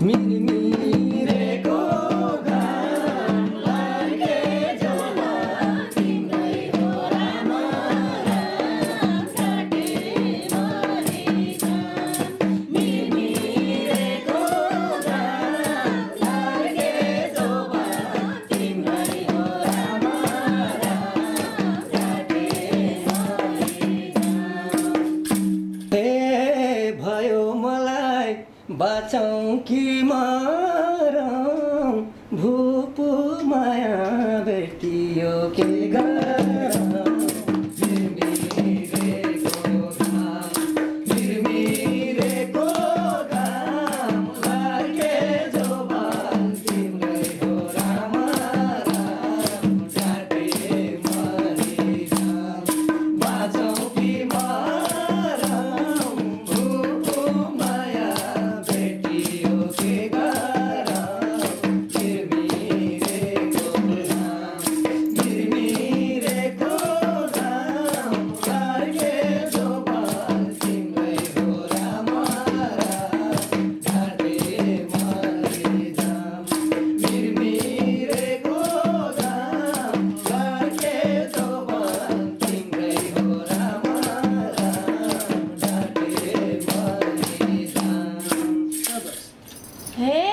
मिरमिरेको घाम लागे जब तिम्रै हो राम राम काटे मरिजाम मिरमिरेको घाम लागे जब तिम्रै हो राम राम काटे मरिजाम ए भयो मलाई बाँचौँ कि मरौँ भूपू माया भेटियो के गरौँ मिरमिरेको घाम लागे जब तिम्रै हो राम राम काटे मरिजाम बाँचौँ कि मरौँ भूपू माया भेटियो के गरौँ मिरमिरेको घाम लागे जब तिम्रै हो राम राम काटे मरिजाम मिरमिरेको घाम लागे जब तिम्रै हो राम राम काटे मरिजाम। हे